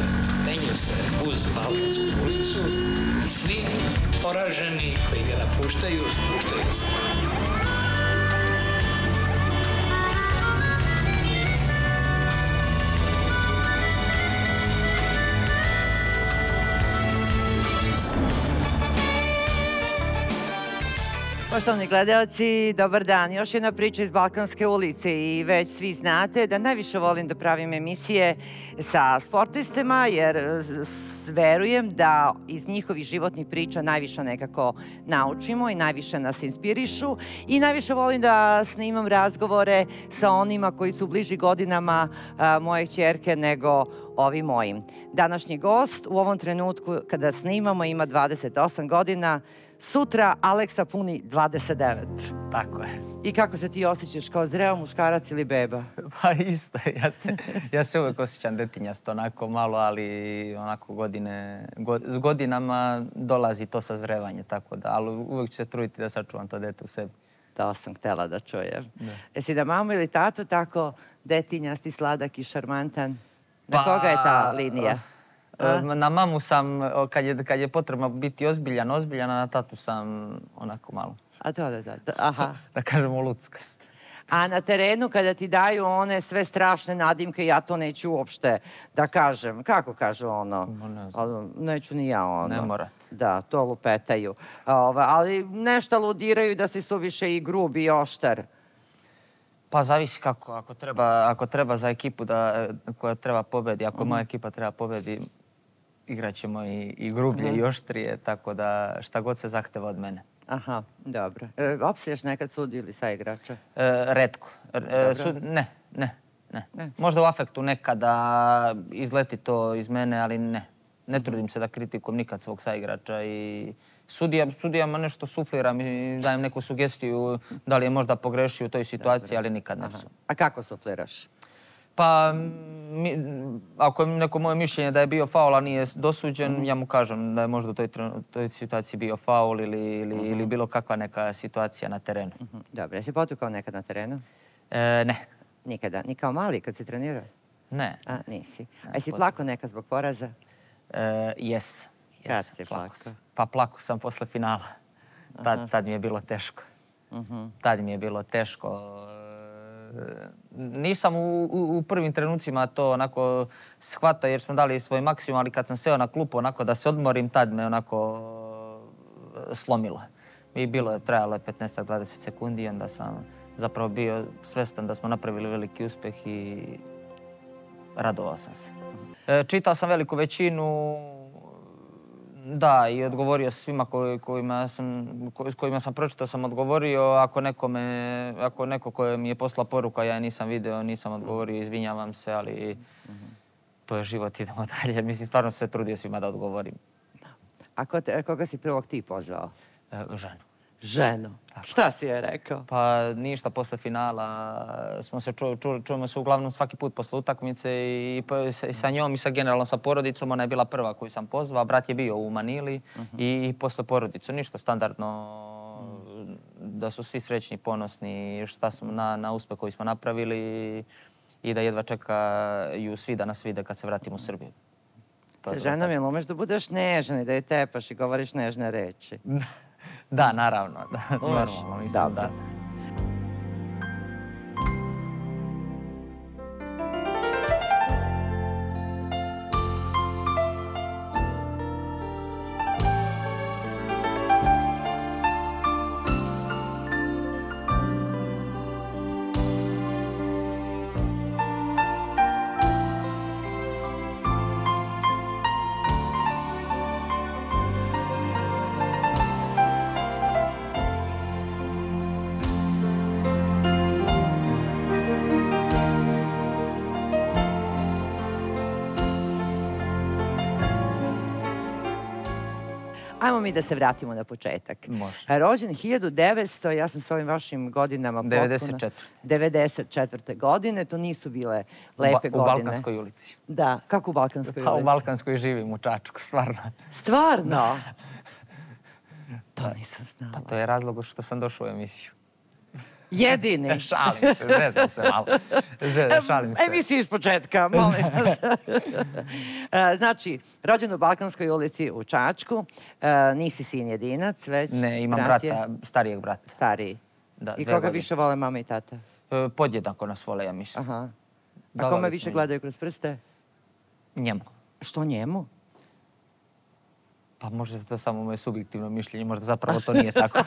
penju se uz Balkansku ulicu i svi poraženi koji ga napuštaju, spuštaju se na nju. Poštovani gledalci, dobar dan. Još jedna priča iz Balkanske ulice i već svi znate da najviše volim da pravim emisije sa sportistima jer verujem da iz njihovih životnih priča najviše nekako naučimo i najviše nas inspirišu i najviše volim da snimam razgovore sa onima koji su bliži godinama moje ćerke nego ovi mojim. Današnji gost u ovom trenutku kada snimamo ima 28 godina, sutra Aleksa puni 29. Tako je. I kako se ti osjećaš, kao zreo muškarac ili beba? Pa isto, ja se uvek osjećam detinjasto, onako malo, ali onako s godinama dolazi to sazrevanje, tako da, ali uvek ću se truditi da sačuvam to dete u sebi. To sam htela da čujem. Jesi da mamu ili tatu tako detinjasti, sladak i šarmantan? Na koga je ta linija? Na mamu sam, kad je potrebno biti ozbiljan, a na tatu sam onako malo. A to aha. Da kažemo luckast. A na terenu kada ti daju one sve strašne nadimke, ja to neću uopšte da kažem. Kako kažu ono? Ne znam. Neću ni ja ono. Ne morat. Da, to lupetaju. Ali nešto aludiraju da si suviše i grub i oštar. Pa zavisi kako. Ako treba za ekipu koja treba pobedi, ako moja ekipa treba pobedi, igraćemo i grublje i oštrije, tako da šta god se zahteva od mene. Aha, dobro. Opsiješ nekad sudi ili sa igrača? Retko. Ne. Možda u afektu nekada izleti to iz mene, ali ne. Ne trudim se da kritikujem nikad svog saigrača i sudijama nešto sufliram i dajem neku sugestiju da li je možda pogrešio u toj situaciji, ali nikad ne su. A kako sufliraš? Pa, ako je neko moje mišljenje da je bio faul, a nije dosuđen, ja mu kažem da je možda u toj situaciji bio faul ili bilo kakva neka situacija na terenu. Dobro, jesi potukao nekad na terenu? Ne. Nikada? Ni kao mali kad si trenirao? Ne. A, nisi. A jesi plakao nekad zbog poraza? Jes. Kad si plakao? Pa plakao sam posle finala. Tad mi je bilo teško. Tad mi je bilo teško. Nisam u prvim trenucima to onako shvatao jer smo dali svoj maksimum, ali kad sam seo na klupu onako da se odmorim, tad me onako slomilo. I trajalo je 15-20 sekundi i onda sam zapravo bio svestan da smo napravili veliki uspeh i radovao sam se. Čitao sam veliku većinu, da, i odgovorio svima kojima sam pročitao sam odgovorio. Ako neko koji mi je poslao poruku, a ja nisam video, nisam odgovorio, izvinjavam se, ali to je život, idemo dalje. Mislim, stvarno sam se trudio svima da odgovorim. A koga si prvog ti pozvao? Ženu. Ženu? Šta si je rekao? Pa ništa, posle finala čujemo se uglavnom svaki put posle utakmice i sa njom i generalno sa porodicom. Ona je bila prva koju sam pozvao, brat je bio u Manili i posle porodicu. Ništa, standardno da su svi srećni, ponosni na uspeh koji smo napravili i da jedva čekaju svi da nas vide kad se vratimo u Srbiju. Sa ženom jel umeš da budeš nežan i da je tepaš i govoriš nežne reči? Da, naravno. Normalno, mislim da. Ajmo mi da se vratimo na početak. Može. Rođen 1900, ja sam s ovim vašim godinama potpuno... 94. 94. godine, to nisu bile lepe godine. U Balkanskoj ulici. Da, kako u Balkanskoj ulici? Pa u Balkanskoj živim, u Čačku, stvarno. Stvarno? To nisam znala. Pa to je razlog što sam došao u emisiju. Jedini. Šalim se, zezam se malo. Šalim se. Emisiju iz početka, molim vas. Znači, rođen u Balkanskoj ulici u Čačku, nisi sin jedinac, već Ne, imam brat je brata, starijeg brata. stariji. Da, I 2 koga godine. više vole mama i tata? Podjednako nas vole, ja mislim. Aha. A Davali kome smo više im. gledaju kroz prste? Njemu. Što njemu? Pa možda je to samo moje subjektivno mišljenje, možda zapravo to nije tako.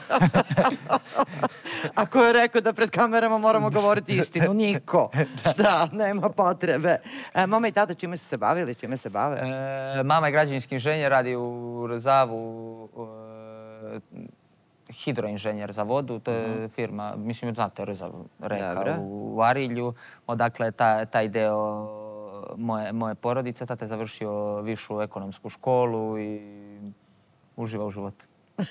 Ako je rekao da pred kamerama moramo govoriti istinu, niko. Šta, nema potrebe. Mama i tata čime su se bavili, čime se bave? Mama je građevinski inženjer, radi u Rzavu, hidroinženjer za vodu, to je firma, mislim, znate Rzav, reka Dobro. u Arilju, odakle taj deo moje porodice. Tata je završio višu ekonomsku školu i uživa u životu.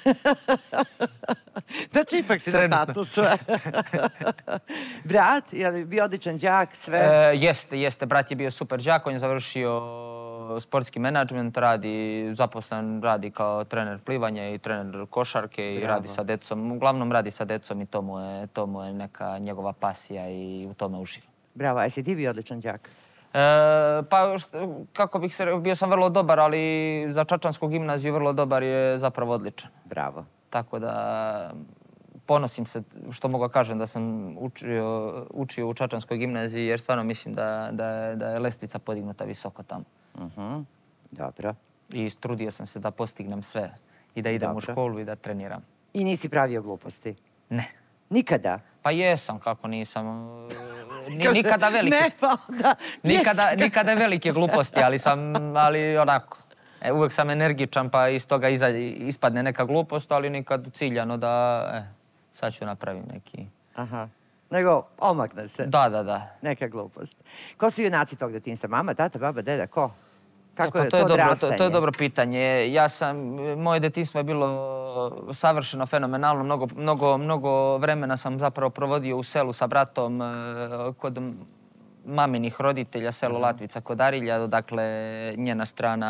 Znači, ipak si na tatu sve. Brat, je li bio odličan đak, sve? Jeste. Brat je bio super đak, on je završio sportski menadžment, zaposlen radi kao trener plivanja i trener košarke i radi sa decom. Uglavnom radi sa decom i to mu je neka njegova pasija i u tome uživa. Bravo, a jesi ti bio odličan đak? Pa, kako bih se rekao, bio sam vrlo dobar, ali za Čačansku gimnaziju vrlo dobar je zapravo odličan. Bravo. Tako da ponosim se što mogu kažem da sam učio u Čačanskoj gimnaziji, jer stvarno mislim da je lestvica podignuta visoko tamo. Dobro. I trudio sam se da postignem sve. I da idem u školu i da treniram. I nisi pravio gluposti? Ne. Nikada? Pa jesam, kako nisam. Nikada velike. Ne, pa onda... Nikada velike gluposti, ali onako. Uvek sam energičan, pa iz toga ispadne neka glupost, ali nikad ciljano da sad ću napravim neki... Aha. Nego omakne se. Da. Neka glupost. Ko su junaci tvog detinjstva? Mama, tata, baba, deda, ko? Kako je to to odrastanje? To je dobro pitanje. Moje detinjstvo je bilo savršeno, fenomenalno. Mnogo vremena sam zapravo provodio u selu sa bratom kod maminih roditelja, selo Latvica kod Arilja, odakle njena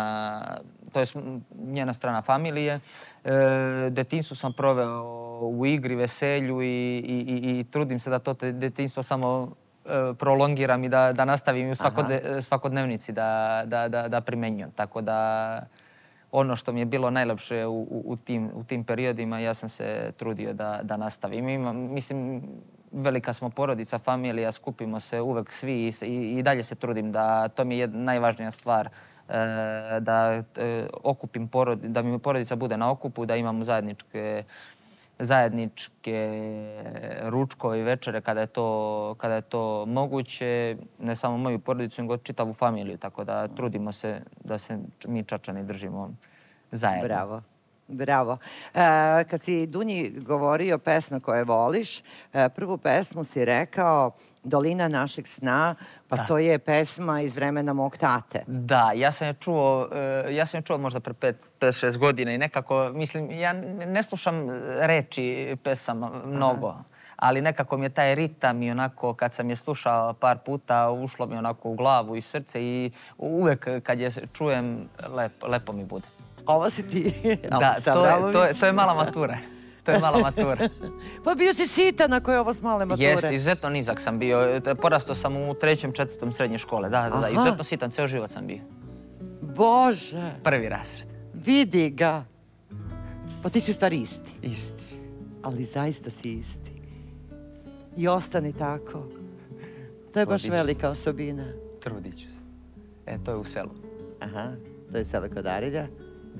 strana familije. Detinjstvo sam proveo u igri, veselju i trudim se da to detinjstvo samo prolongiram i da nastavim u svakodnevnici da primenjujem. Tako da ono što mi je bilo najlepše u tim periodima, ja sam se trudio da nastavim. Mislim, velika smo porodica, familija, skupimo se uvek svi i dalje se trudim da to mi je najvažnija stvar, da da mi porodica bude na okupu, da imamo zajedničke ručkove i večere kada je to moguće, ne samo moju porodicu, nego čitavu familiju, tako da trudimo se da se mi Čačani držimo zajedno. Bravo. Kad si Dunji govorio pesme koje voliš, prvu pesmu si rekao Dolina našeg sna, pa to je pesma iz vremena mog tate. Da, ja sam je čuo možda pre 5-6 godina i nekako, mislim, ja ne slušam reči pesama mnogo, ali nekako mi je taj ritam i onako kad sam je slušao par puta ušlo mi onako u glavu i srce i uvek kad je čujem lepo mi bude. Ovo si ti, Da, to je mala matura. To je mala matura. Pa bio si sitan ako je ovo s male mature. Jeste, izuzetno nizak sam bio. Porastao sam u 3. 4. srednje škole. Da, izuzetno sitan, ceo život sam bio. Bože! 1. razred. Vidi ga. Pa ti si u stvari isti. Isti. Ali zaista si isti. I ostani tako. To je baš velika osobina. Trudit ću se. To je u selu. Aha, to je selo kod Arilja. Da.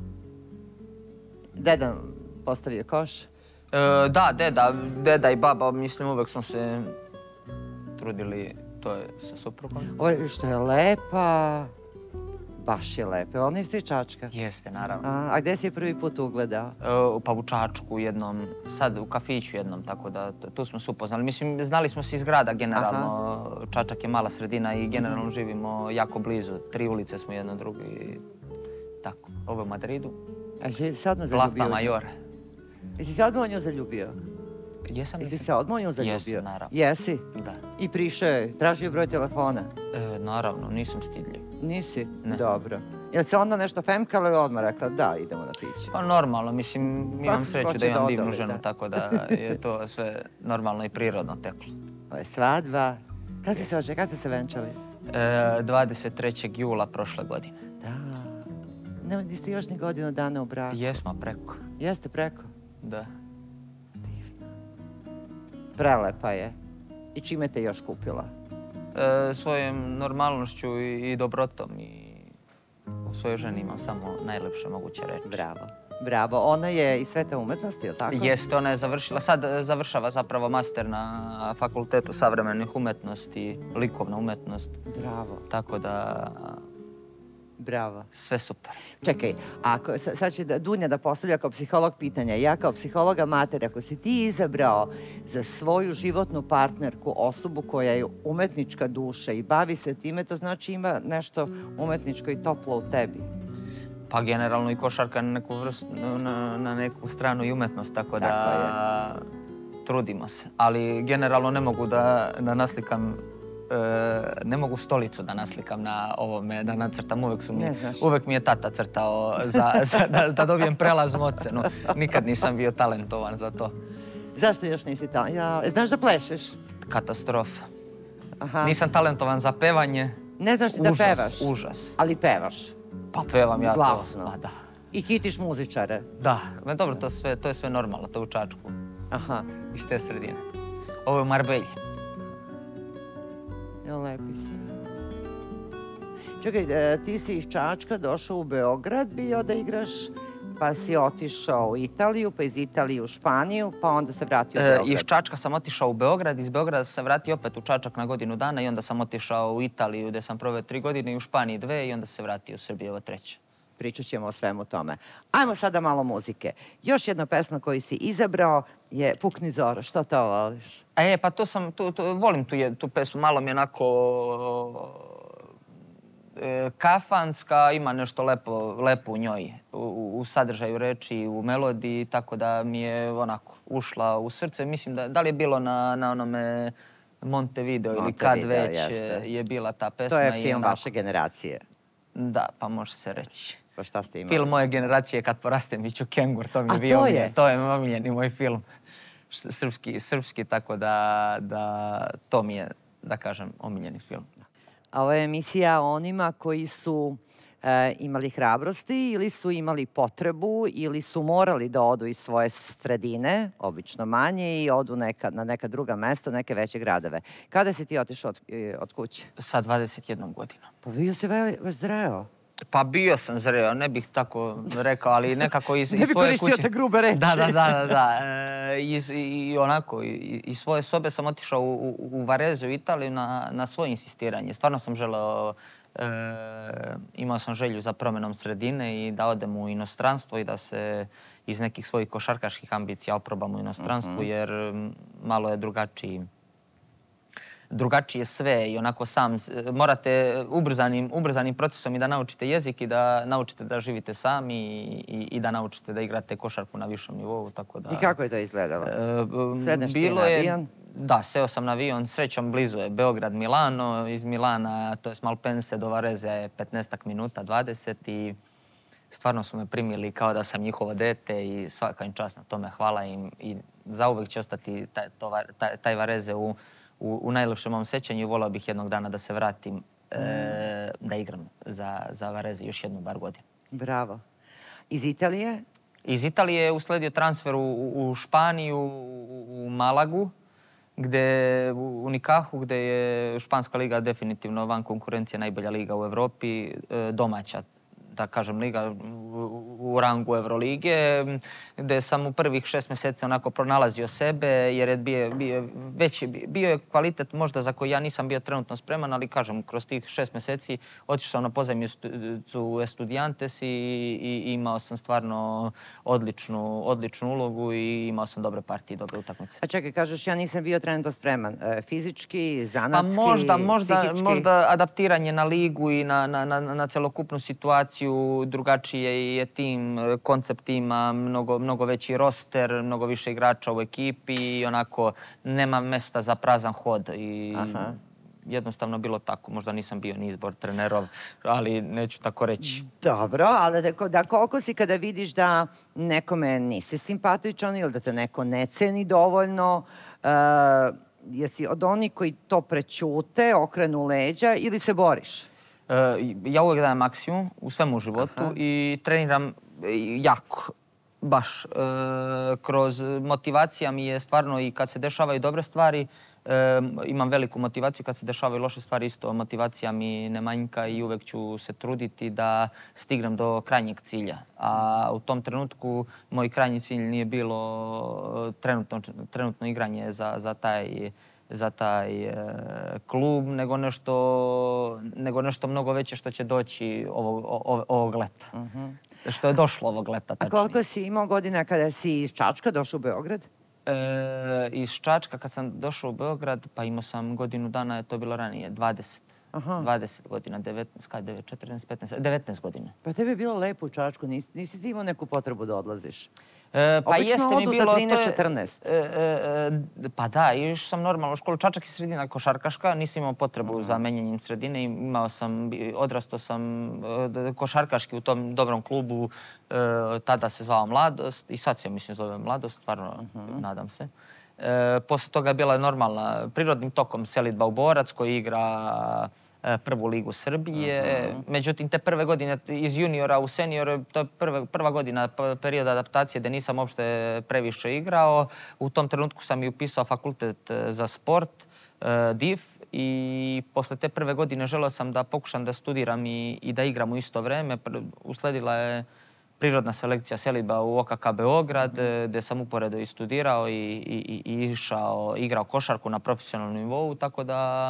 Deda postavio koš? Da, deda i baba, mislim, uvek smo se trudili, to je sa suprugom. Ovo što je lepa, baš je lepa. Ona je iz Čačka? Jeste, naravno. A gde si je prvi put ugledao? Pa u Čačku jednom, sad u kafiću jednom, tako da tu smo se upoznali. Mislim, znali smo se iz grada generalno. Čačak je mala sredina i generalno živimo jako blizu. 3 ulice smo jedno drugi. Tako, ovo je u Madridu. A jesi se odmah zaljubio? Plata Majore. Jesi se odmah u nju zaljubio? Jesam. Jesi se odmah u nju zaljubio? Jesam, naravno. Jesi? Da. I prišao je, tražio broj telefona? Naravno, nisam stidljiv. Nisi? Ne. Dobro. Jel se onda nešto femkala i odmah rekla da, idemo na piće? Pa normalno, mislim, imam sreću da imam divnu ženu, tako da je to sve normalno i prirodno teklo. Ovo je svadba. Kad ste se venčali? 23. jula prošle godine. Da. Niste još ni godinu dana u braku. Jesmo preko. Jeste preko? Da. Divno. Prelepa je. I čime te još kupila? Svojom normalnošću i dobrotom i u svojoj ženi imam samo najlepše moguće reči. Bravo. Bravo. Ona je iz sveta umetnosti, je li tako? Jeste, ona je završila, sad završava zapravo master na Fakultetu savremenih umetnosti, likovna umetnost. Bravo. Tako da... Bravo. Sve super. Čekaj, sad će Dunja da postavlja kao psiholog pitanja. Ja kao psihologa amater, ako si ti izabrao za svoju životnu partnerku osobu koja je umetnička duša i bavi se time, to znači ima nešto umetničko i toplo u tebi. Pa generalno i košarka na neku stranu i umetnost, tako da trudimo se. Ali generalno ne mogu da naslikam, ne mogu stolicu da naslikam na ovome, da nacrtam. Uvek mi je tata crtao da dobijem prelaznu ocenu. Nikad nisam bio talentovan za to. Zašto još nisi talentovan? Znaš da plešeš? Katastrofa. Nisam talentovan za pevanje. Ne znaš ti da pevaš? Užas. Ali pevaš? Pa pevam ja to. Glasno. I kitiš muzičare? Da. Dobro, to je sve normalno, to je u Čačku. Iz te sredine. Ovo je u Marbelji. Jo, lepi ste. Čekaj, ti si iz Čačka došao u Beograd bio da igraš, pa si otišao u Italiju, pa iz Italije u Španiju, pa onda se vratio u Beograd. Iz Čačka sam otišao u Beograd, iz Beograda sam se vratio opet u Čačak na godinu dana i onda sam otišao u Italiju gde sam proveo 3 godine i u Španiji 2 i onda se vratio u Srbiju, ovo 3. Pričat ćemo o svemu tome. Ajmo sada malo muzike. Još jedna pesma koju si izabrao je Pukni Zoro. Što to voliš? Pa volim tu pesmu, malo mi je onako kafanska, ima nešto lepo u njoj, u sadržaju reči, u melodiji, tako da mi je onako ušla u srce. Mislim da li je bilo na onome Montevideo ili kad već je bila ta pesma. To je film vaše generacije. Da, pa može se reći. Pa šta ste imali? Film moje generacije Kad porastem biću kengur, to mi je bio omiljeni. To je omiljeni moj film. Srpski, tako da to mi je, da kažem, omiljeni film. A ovo je emisija o onima koji su imali hrabrosti ili su imali potrebu ili su morali da odu iz svoje sredine, obično manje, i odu na neka druga mesta, neke veće gradove. Kada si ti otišao od kuće? Sa 21 godina. Pa bio si već zreo. Pa bio sam zreo, ne bih tako rekao, ali nekako iz svoje kuće... Ne bih koristio te grube reči. Da. I onako, iz svoje sobe sam otišao u Varezu, u Italiju, na svoje insistiranje. Stvarno sam želeo, imao sam želju za promenom sredine i da odem u inostranstvo i da se iz nekih svojih košarkaških ambicija oprobam u inostranstvu, jer malo je drugačije sve i onako sam morate ubrzanim procesom i da naučite jezik i da naučite da živite sami i da naučite da igrate košarku na višem nivou, tako da... I kako je to izgledalo? Sedneš ti na avion? Da, seo sam na avion, srećom blizu je Beograd-Milano, iz Milana, to je Malpense do Vareze je 15 minuta, 20 i stvarno su me primili kao da sam njihovo dete i svaka im čast na tome, hvala im i zauvek će ostati taj Vareze u najlepšem mom sećanju i volao bih jednog dana da se vratim da igram za Vareze još jednu bar godinu. Bravo. Iz Italije? Iz Italije je usledio transfer u Španiju, u Malagu, u Nikahu, gde je španska liga definitivno van konkurencije najbolja liga u Evropi, domaća, da kažem, liga u rangu Evrolige, gde sam u prvih 6 meseci onako pronalazio sebe, jer je bio je kvalitet možda za koji ja nisam bio trenutno spreman, ali kažem, kroz tih 6 meseci otišao sam na pozajmicu Estudiantes i imao sam stvarno odličnu ulogu i imao sam dobre partije i dobre utakmice. A čekaj, kažeš, ja nisam bio trenutno spreman. Fizički, zanatski, psihički? Možda adaptiranje na ligu i na celokupnu situaciju, drugačije je tim, koncept ima mnogo veći roster, mnogo više igrača u ekipi i onako nema mesta za prazan hod. jednostavno bilo tako. Možda nisam bio ni izbor trenerov, ali neću tako reći. Dobro, ali da koliko si kada vidiš da nekome nisi simpatičan ili da te neko ne ceni dovoljno, jesi od onih koji to prećute, okrenu leđa ili se boriš? Ja uvijek dajem maksimum u svemu životu i treniram jako. Baš. Kroz motivacija mi je stvarno i kad se dešavaju dobre stvari, imam veliku motivaciju, kad se dešavaju loše stvari isto motivacija mi ne manjka i uvek ću se truditi da stignem do krajnjeg cilja. A u tom trenutku moj krajnji cilj nije bilo trenutno igranje za taj klub, nego nešto mnogo veće što će doći ovog leta. Što je došlo ovog leta, tačnije. A koliko si imao godina kada si iz Čačka došao u Beograd? Iz Čačka kad sam došao u Beograd, pa imao sam godinu dana, to je bilo ranije, 20 godina, 19, 14, 15, 19 godina. Pa tebi je bilo lepo u Čačku, nisi ti imao neku potrebu da odlaziš? Pa jeste mi bilo... Obično odu za 13-14. Pa da, išao sam normalno u školu. Čačak je sredina košarkaška, nisam imao potrebu za menjanjem sredine. Odrastao sam košarkaški u tom dobrom klubu, tada se zvao Mladost i sad se, mislim, zove Mladost, stvarno, nadam se. Posle toga je bila normalna, prirodnim tokom selidba u Borac koji igra prvu ligu Srbije. Međutim, te prve godine iz juniora u senior, to je prva godina perioda adaptacije gde nisam uopšte previše igrao. U tom trenutku sam i upisao fakultet za sport, DIF, i posle te prve godine želeo sam da pokušam da studiram i da igram u isto vreme. Usledila je prirodna selekcija selidba u OKK Beograd, gde sam uporedo i studirao i igrao košarku na profesionalnom nivou, tako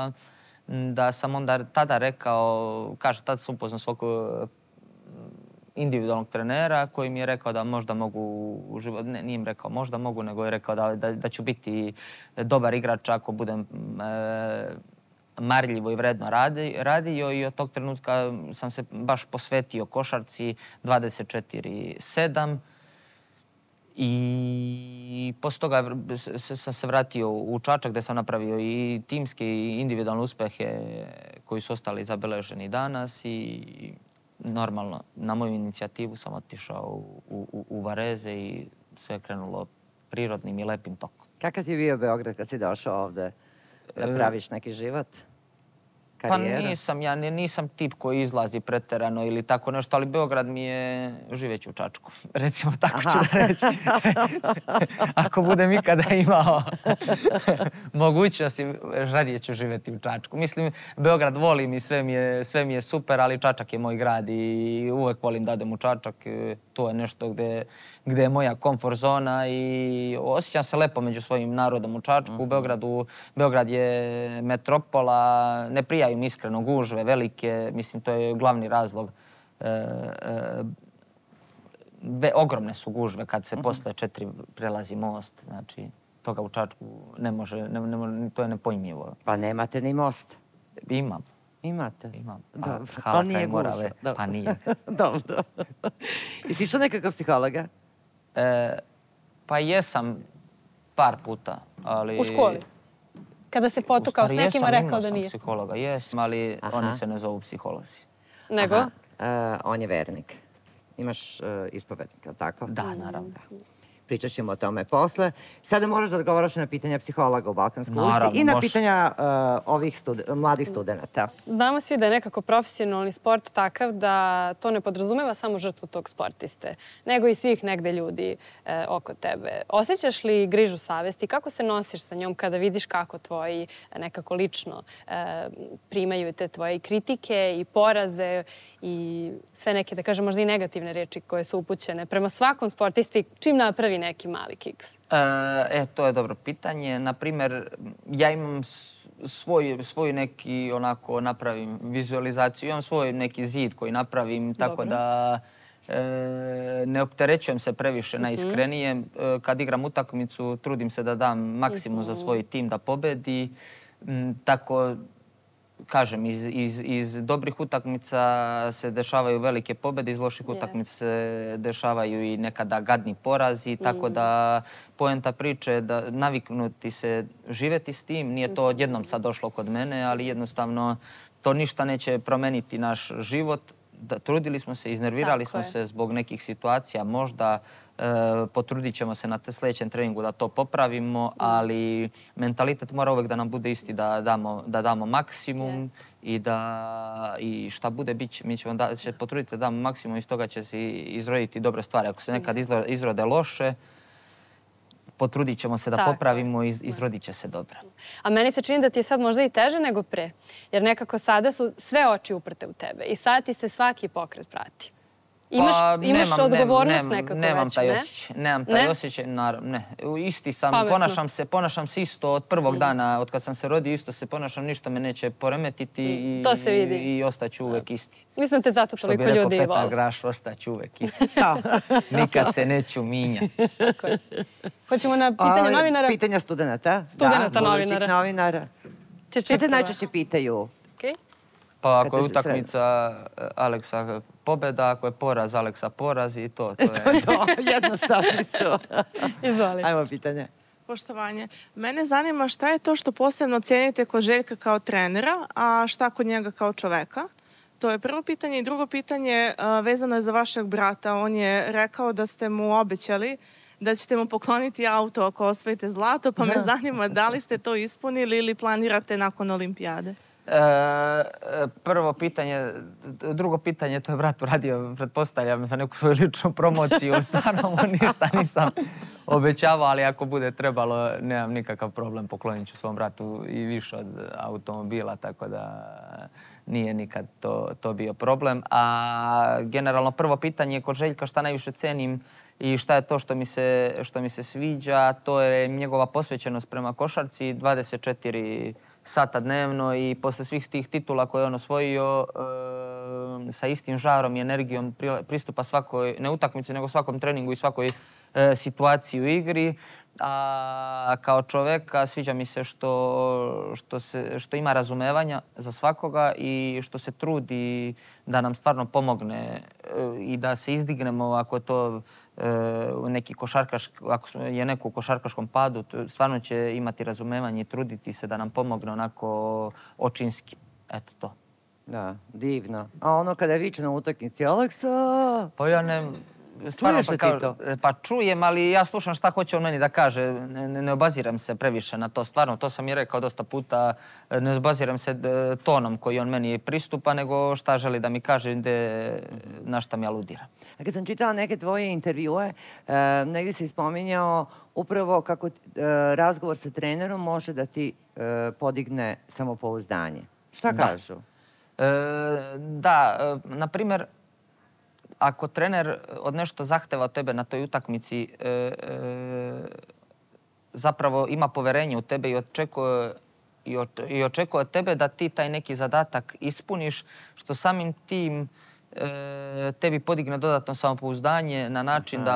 da sam onda tada rekao, tada sam upoznao svog individualnog trenera koji mi je rekao da možda mogu u životu, nije mi rekao možda mogu, nego je rekao da ću biti dobar igrač ako budem marljivo i vredno radio i od tog trenutka sam se baš posvetio košarci 24/7. I posle toga sam se vratio u Čačak gde sam napravio i timske i individualne uspehe koji su ostali zabeleženi danas i normalno na moju inicijativu sam otišao u Vareze i sve je krenulo prirodnim i lepim tokom. Kakav ti je bio Beograd kad si došao ovde da praviš neki život? Pa nisam tip koji izlazi preterano ili tako nešto, ali Beograd mi je živeći u Čačku. Recimo, tako ću reći. Ako budem ikada imao mogućnosti, radije ću živjeti u Čačku. Mislim, Beograd volim i sve mi je super, ali Čačak je moj grad i uvek volim da odem u Čačak. To je nešto gde je moja komfort zona i osjećam se lepo među svojim narodom u Čačku. Beograd je metropola, ne prijaju mi iskreno gužve, velike, mislim, to je glavni razlog. Ogromne su gužve kad se posle 4 prelazi most, znači toga u Čačku ne može, to je nepojmljivo. Pa nemate ni most? Imam. Imate? Imam. Dobro. Ali nije Morave. Pa nije. Dobro. Jesi išao nekakav psihologa? Pa jesam par puta, ali... U školi? Kada se potukao s nekima, rekao da nije? Imao sam psihologa, jesam, ali oni se ne zovu psiholozi. Nego? On je vernik. Imaš ispovednika, ali tako? Da, naravno. Pričat ćemo o tome posle. Sada moraš da odgovaraš na pitanja psihologa u Balkanskoj ulici i na pitanja ovih mladih studenta. Znamo svi da je nekako profesionalni sport takav da to ne podrazumeva samo žrtvu tog sportiste, nego i svih negde ljudi oko tebe. Osjećaš li grižu savesti? Kako se nosiš sa njom kada vidiš kako tvoji nekako lično primaju te tvoje kritike i poraze i sve neke, da kažem, možda i negativne reči koje su upućene prema svakom sportisti čim napravi neki mali kiks? To je dobro pitanje. Naprimer, ja imam svoj neki, onako, napravim vizualizaciju. Imam svoj neki zid koji napravim, tako da ne opterećujem se previše najiskrenije. Kad igram utakmicu, trudim se da dam maksimum za svoj tim da pobedi. Tako kažem, iz dobrih utakmica se dešavaju velike pobjede, iz loših utakmica se dešavaju i nekada gadni porazi, tako da poenta priče je da naviknuti se živjeti s tim. Nije to odjednom sad došlo kod mene, ali jednostavno to ništa neće promeniti naš život. Trudili smo se, iznervirali smo se zbog nekih situacija, možda potrudit ćemo se na sljedećem treningu da to popravimo, ali mentalitet mora uvek da nam bude isti, da damo maksimum i šta bude, mi ćemo se potruditi da damo maksimum, iz toga će se izroditi dobre stvari. Ako se nekad izrode loše, potrudit ćemo se da popravimo i izrodit će se dobro. A meni se čini da ti je sad možda i teže nego pre. Jer nekako sada su sve oči uprte u tebe i sad ti se svaki pokret prati. Imaš odgovornost nekako već, ne? Nemam taj osjećaj, naravno, ne. Isti sam, ponašam se isto od prvog dana, od kad sam se rodio, isto se ponašam, ništa me neće poremetiti i ostaću uvek isti. Mislim te zato toliko ljudi i voli. Što bi rekao Petar Graš, ostaću uvek isti. Nikad se neću minjati. Hoćemo na pitanje novinara? Pitanja studenta. Studenta novinara. Što te najčešće pitaju? Pa ako je utakmica Aleksa pobjeda, ako je poraz Aleksa poraz i to je... To, jednostavni su. Izvoli. Ajmo pitanje. Poštovanje. Mene zanima šta je to što posebno cijenite kod Željka kao trenera, a šta kod njega kao čoveka? To je prvo pitanje. I drugo pitanje vezano je za vašeg brata. On je rekao da ste mu obećali da ćete mu pokloniti auto ako osvojite zlato, pa me zanima da li ste to ispunili ili planirate nakon olimpijade? Prvo pitanje, drugo pitanje, to je brat uradio, pretpostavljam, za neku svoju ličnu promociju. Stvarno mu ništa nisam obećavao, ali ako bude trebalo, nemam nikakav problem, poklonit ću svom bratu i više od automobila, tako da nije nikad to bio problem. A generalno prvo pitanje kod Željka šta najviše cenim i šta je to što mi se sviđa, to je njegova posvećenost prema košarci, 24 sata dnevno i posle svih tih titula koje je on osvojio sa istim žarom i energijom pristupa svakoj, ne utakmici, nego svakom treningu i svakoj situaciji u igri. A kao čoveka sviđa mi se što ima razumevanja za svakoga i što se trudi da nam stvarno pomogne i da se izdignemo ako je to neki ako je neko u košarkaškom padu, stvarno će imati razumevanje i truditi se da nam pomogne onako očinski. Eto to. Da, divno. A ono kada viče na utakmici, Aleksa... Pa ja ne... Čuješ li ti to? Pa čujem, ali ja slušam šta hoće on meni da kaže. Ne obaziram se previše na to. Stvarno, to sam i rekao dosta puta. Ne obaziram se tonom koji on meni pristupa, nego šta želi da mi kaže, na šta mi aludira. A kad sam čitala neke tvoje intervjue, negdje si spominjao upravo kako razgovor sa trenerom može da ti podigne samopouzdanje. Šta kažu? Da, na primjer, ako trener od nešto zahteva od tebe na toj utakmici, zapravo ima poverenje u tebe i očekuje od tebe da ti taj neki zadatak ispuniš, što samim tim tebi podigne dodatno samopouzdanje na način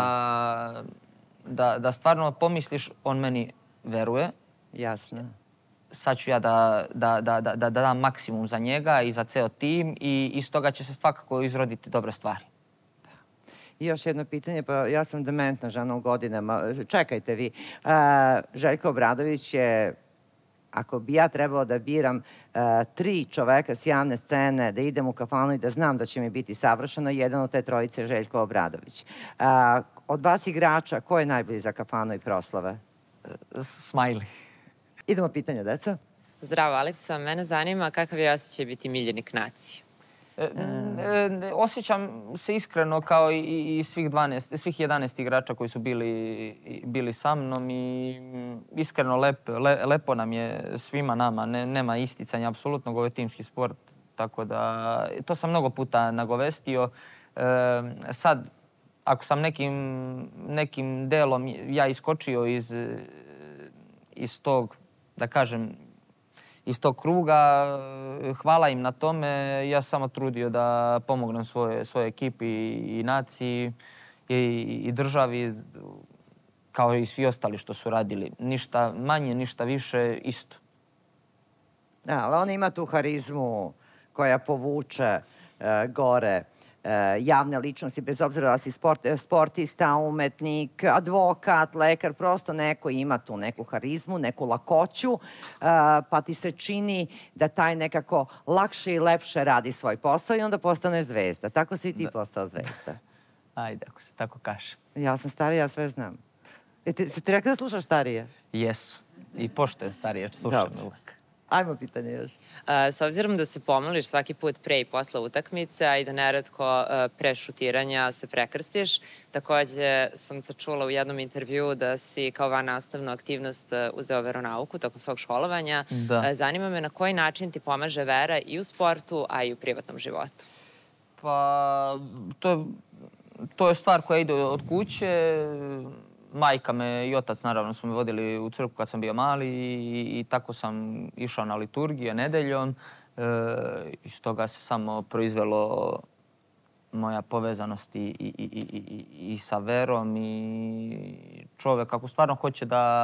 da stvarno pomisliš on meni veruje. Jasno. Sad ću ja da dam maksimum za njega i za ceo tim i iz toga će se svakako izroditi dobre stvari. I još jedno pitanje, pa ja sam dementna žena u godinama. Čekajte vi. Željko Obradović je, ako bi ja trebala da biram 3 čoveka s javne scene, da idem u kafanu i da znam da će mi biti savršeno, jedan od te trojice je Željko Obradović. Od vas igrača, ko je najbolji za kafanu i proslave? Smajli. Idemo pitanje, deca. Zdravo, Aleksa. Mene zanima kakav je osjećaj biti miljenik nacije. Osjećam se iskreno kao i svih 11 igrača koji su bili sa mnom i iskreno lepo nam je svima nama. Nema isticanja, apsolutno, ovo je timski sport. Tako da, to sam mnogo puta nagovestio. Sad, ako sam nekim delom ja iskočio iz tog, da kažem, iz tog kruga, hvala im na tome. Ja sam samo trudio da pomognem svojoj ekipi i naciji i državi, kao i svi ostali što su radili. Ništa manje, ništa više, isto. Ali ona ima tu harizmu koja povuče gore javne ličnosti, bez obzira da si sportista, umetnik, advokat, lekar, prosto neko ima tu neku harizmu, neku lakoću, pa ti se čini da taj nekako lakše i lepše radi svoj posao i onda postaneš zvezda. Tako si i ti postao zvezda. Ajde, ako se tako kaže. Ja sam starija, ja sve znam. Si ti rekla da slušaš starije? Jesu. I poštujem starije, slušam uvek. Ajmo pitanje još. S obzirom da se pomoliš svaki put pre i posle utakmice, a i da neretko pre šutiranja se prekrstiš, takođe sam se čula u jednom intervjuu da si kao vannastavnu aktivnost uzeo veronauku tokom svog školovanja. Zanima me na koji način ti pomaže vera i u sportu, a i u privatnom životu. Pa, to je stvar koja ide od kuće. Majka me i otac, naravno, su me vodili u crkvu kad sam bio mali i tako sam išao na liturgije nedeljom. Iz toga se samo proizvelo moja povezanost i sa verom i čovek ako stvarno hoće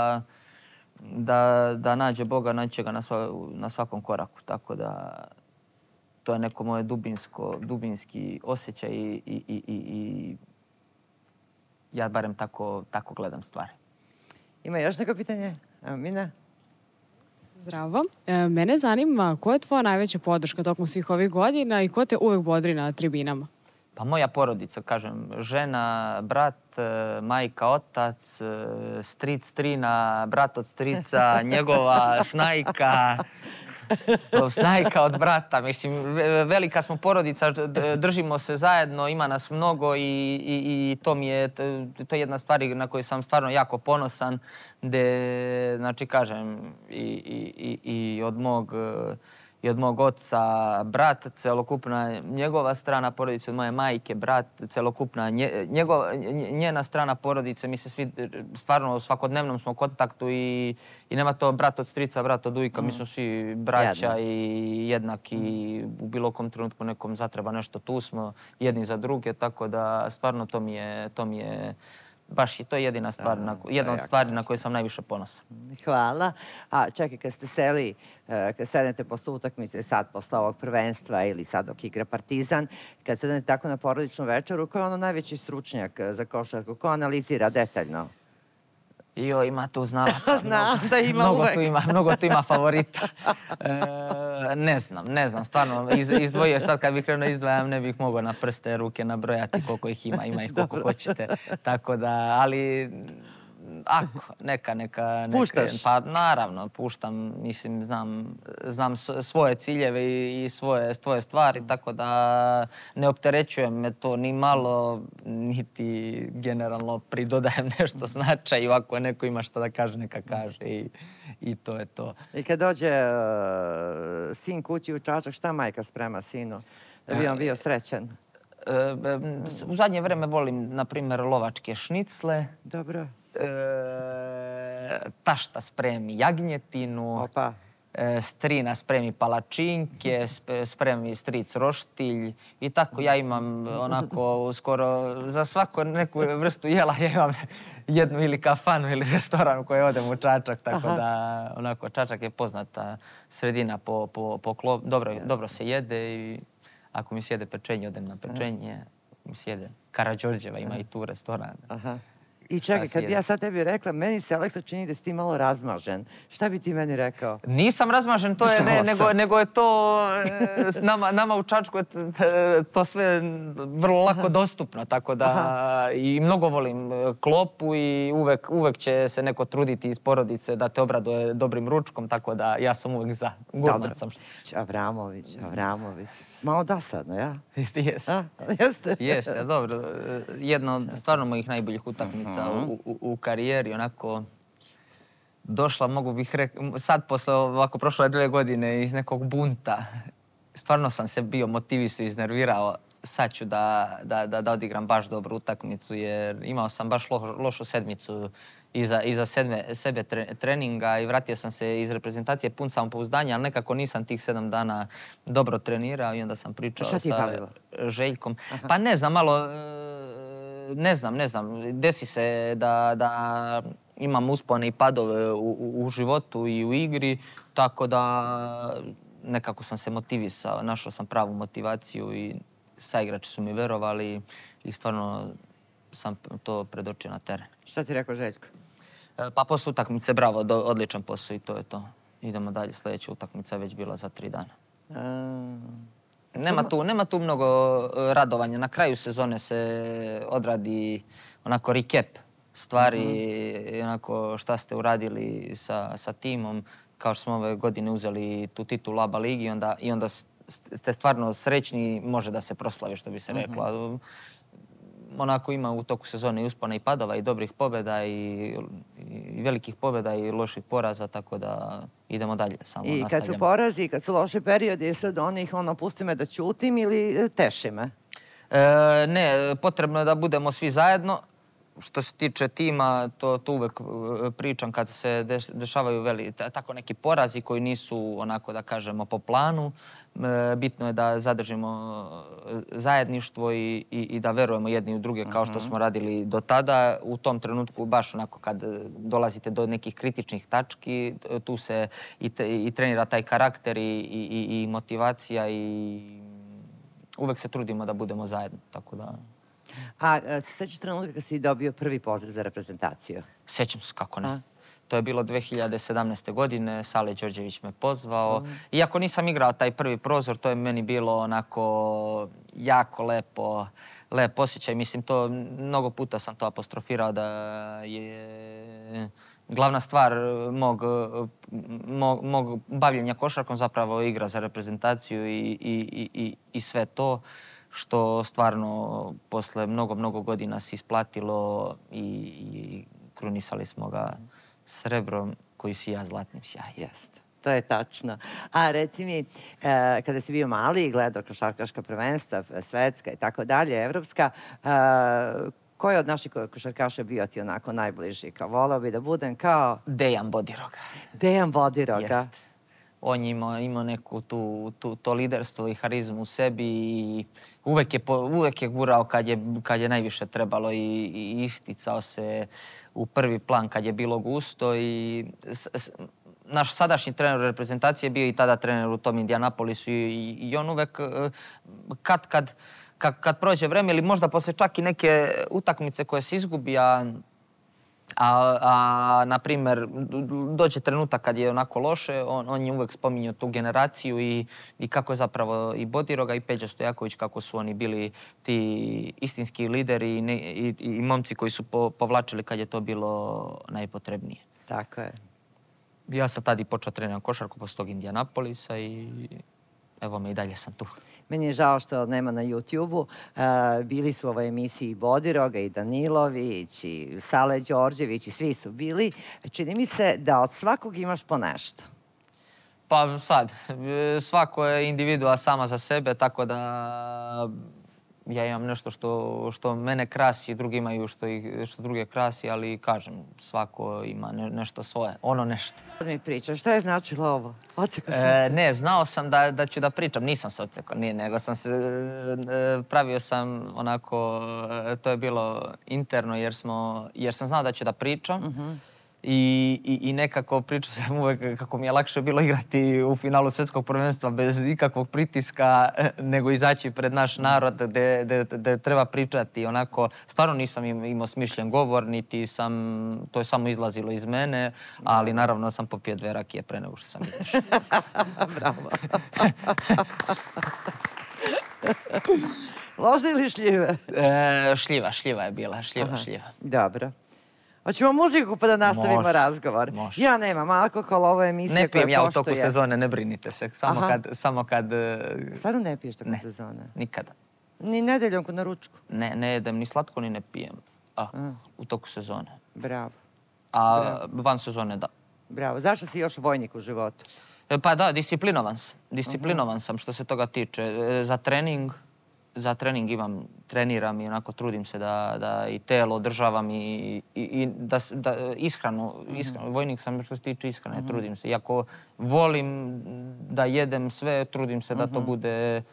da nađe Boga, naće ga na svakom koraku. Tako da to je neko moje dubinski osjećaj i ja barem tako gledam stvari. Ima još neko pitanje? Evo, Mina? Zdravo. Mene zanima koja je tvoja najveća podrška tokom svih ovih godina i ko te uvek bodri na tribinama? Pa moja porodica, kažem, žena, brat, majka, otac, stric, strina, brat od strica, njegova snajka, snajka od brata. Mislim, velika smo porodica, držimo se zajedno, ima nas mnogo i to je jedna stvar na koju sam stvarno jako ponosan, gde, znači, kažem, i od mog oca, brat, celokupna njegova strana porodice, od moje majke, brat, celokupna njena strana porodice. Mi se svi stvarno svakodnevnom smo u kontaktu i nema to brat od strica, brat od ujka. Mi smo svi braća i jednaki. U bilo kom trenutku nekom zatreba nešto, tu smo jedni za druge, tako da stvarno to mi je baš i to je jedina stvar, jedna od stvari na koje sam najviše ponosan. Hvala. A čekaj, kad ste seli, kad sednete posle utakmice, sad posle ovog prvenstva ili sad dok igra Partizan, kad sednete tako na porodičnu večeru, ko je ono najveći stručnjak za košarku? Ko analizira detaljno? Ima tu znalaca. Znam da ima uvek. Mnogo tu ima favorita. Ne znam, stvarno, izdvojio sad kad bih krenuo izdvajam, ne bih mogao na prste ruke nabrojati koliko ih ima ih koliko hoćete. Tako da, ali neka. Puštaš? Pa naravno, puštam, mislim, znam svoje ciljeve i svoje stvari, tako da ne opterećujem me to ni malo, niti generalno pridodajem nešto značaju. Ako neko ima šta da kaže, neka kaže i to je to. I kad dođe sin kući u Čačak, šta majka sprema sinu? Da bi on bio srećan? U zadnje vreme volim, na primjer, lovačke šnicle. Dobro. Tašta spremi jagnjetinu. Opa. Strina spremi palačinke, spremi stric roštilj i tako ja imam onako skoro za svaku neku vrstu jela ja imam jednu ili kafanu ili restoran u koji odem u Čačak, tako da onako Čačak je poznata sredina po dobro se jede i ako mi se jede pečenje odem na pečenje, ako mi se jede Karađorđeva ima i tu restoran. I čekaj, kad bi ja sad tebi rekla, meni se, Aleksa, čini da si ti malo razmažen. Šta bi ti meni rekao? Nisam razmažen, nego je to nama u Čačku je to sve vrlo lako dostupno, tako da i mnogo volim klopu i uvek će se neko truditi iz porodice da te obraduje dobrim ručkom, tako da ja sam uvek za. Gurman sam. Avramović. Malo dosadno, ja? Jeste. Jeste, dobro. Jedna od stvarno mojih najboljih utakmica u karijeri, onako došla, mogu bih rekao, sad posle ovako prošle 2 godine iz nekog bunta, stvarno sam se bio motivisao i iznervirao, sad ću da odigram baš dobru utakmicu, jer imao sam baš lošu sedmicu iza sebe treninga i vratio sam se iz reprezentacije pun samopouzdanja, ali nekako nisam tih 7 dana dobro trenirao i onda sam pričao sa Željkom. Pa ne znam, malo... Ne znam. Desi se da imam uspone i padove u životu i u igri, tako da nekako sam se motivisao, našao sam pravu motivaciju i saigrači su mi verovali i stvarno sam to predočio na teren. Šta ti rekao Željko? Pa posle utakmice, bravo, odličan posao i to je to. Idemo dalje, sljedeća utakmica je već bila za 3 dana. Nema tu mnogo radovanja. Na kraju sezone se odradi onako recap stvari, onako šta ste uradili sa timom, kao što smo ove godine uzeli tu titulu ABA ligi i onda ste stvarno srećni, može da se proslavi, što bi se reklo. Onako ima u toku sezone i uspona i padova i dobrih pobjeda i velikih pobjeda i loših poraza, tako da idemo dalje, samo nastavljamo. I kad su porazi, kad su loše periodi, je sad onih pusti me da ćutim ili teši me? Ne, potrebno je da budemo svi zajedno. Što se tiče tima, to uvek pričam kad se dešavaju tako neki porazi koji nisu, onako da kažemo, po planu. Bitno je da zadržimo zajedništvo i da verujemo jedni u druge kao što smo radili do tada. U tom trenutku, baš onako kad dolazite do nekih kritičnih tački, tu se i trenira taj karakter i motivacija i uvek se trudimo da budemo zajedno, tako da... A se sećaš trenutka kad si dobio prvi poziv za reprezentaciju? Sećam se, kako ne. To je bilo 2017. godine, Sale Đorđević me pozvao. Iako nisam igrao taj prvi prozor, to je meni bilo onako jako lep osjećaj. Mislim, to mnogo puta sam to apostrofirao da je glavna stvar mog bavljenja košarkom zapravo igra za reprezentaciju i sve to, što stvarno posle mnogo godina se isplatilo i krunisali smo ga srebrom koji sija zlatnim sjajem. Jeste, to je tačno. A reci mi, kada si bio mali i gledao košarkaška prvenstva, svetska i tako dalje, evropska, ko je od naših košarkaša bio ti onako najbliži? Kao volao bi da budem kao... Dejan Bodiroga. Dejan Bodiroga. Jeste. On je imao neku to liderstvo i harizmu u sebi i uvek je gurao kad je najviše trebalo i isticao se u prvi plan kad je bilo gusto. I naš sadašnji trener reprezentacije bio i tada trener u tom Indianapolisu i on uvek kad prođe vreme ili možda posle čak i neke utakmice koje se izgubi, a na primjer, dođe trenutak kad je onako loše, on je uvek spominjao tu generaciju i kako je zapravo i Bodiroga i Peđa Stojaković, kako su oni bili ti istinski lideri i momci koji su povlačili kad je to bilo najpotrebnije. Tako je. Ja sam tada i počeo treniram košarku posle tog Indianapolisa i evo me i dalje sam tu. Meni je žao što nema na YouTube-u. Bili su u ovoj emisiji Bodiroga i Danilović i Sale Đorđević i svi su bili. Čini mi se da od svakog imaš po nešto. Pa sad, svako je individua sama za sebe, tako da ja imam nešto što mene krasi, drugi imaju što druge krasi, ali kažem, svako ima nešto svoje, ono nešto. Sad mi pričaš, šta je značilo ovo? Odsekao sam se. Ne, znao sam da ću da pričam, nisam se odsekao, nije, nego sam se, pravio sam onako, to je bilo interno jer sam znao da ću da pričam. I nekako pričao sam uvek kako mi je lakše bilo igrati u finalu svetskog prvenstva bez ikakvog pritiska nego izaći pred naš narod gde treba pričati onako. Stvarno nisam imao smišljen govor, niti to je samo izlazilo iz mene, ali naravno sam popio 2 rakije pre nego što sam izašao. Bravo. Loze ili šljive? Šljiva je bila, šljiva. Dobro. Hoćemo muziku pa da nastavimo razgovor. Može. Ja nemam alkohol, ovo je emisija koja poštuje. Ne pijem ja u toku sezone, ne brinite se. Samo kad... Stvarno ne piješ toku sezone? Ne, nikada. Ni nedeljom na ručku? Ne jedem ni slatko, ni ne pijem. U toku sezone. Bravo. A van sezone da. Bravo. Zašto si još vojnik u životu? Pa da, disciplinovan sam što se toga tiče. Za trening treniram i onako trudim se da i telo održavam i da ishranu, vojnik sam što se tiče ishrane, trudim se. Iako volim da jedem sve, trudim se da to bude